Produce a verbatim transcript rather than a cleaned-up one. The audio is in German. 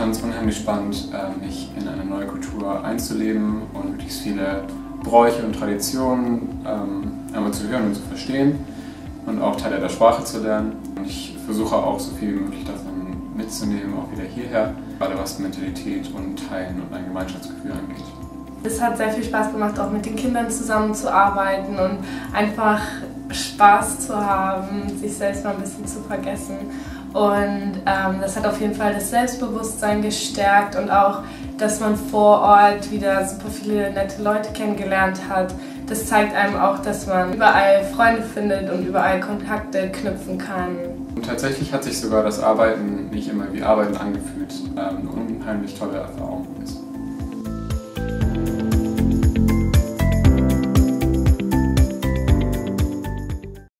fand es unheimlich spannend, mich in eine neue Kultur einzuleben und möglichst viele Bräuche und Traditionen einmal zu hören und zu verstehen und auch Teile der Sprache zu lernen. Und ich versuche auch so viel wie möglich davon mitzunehmen, auch wieder hierher, gerade was Mentalität und Teilen und ein Gemeinschaftsgefühl angeht. Es hat sehr viel Spaß gemacht, auch mit den Kindern zusammenzuarbeiten und einfach Spaß zu haben, sich selbst mal ein bisschen zu vergessen. Und ähm, das hat auf jeden Fall das Selbstbewusstsein gestärkt und auch, dass man vor Ort wieder super viele nette Leute kennengelernt hat. Das zeigt einem auch, dass man überall Freunde findet und überall Kontakte knüpfen kann. Und tatsächlich hat sich sogar das Arbeiten nicht immer wie Arbeiten angefühlt, ähm, eine unheimlich tolle Erfahrung ist.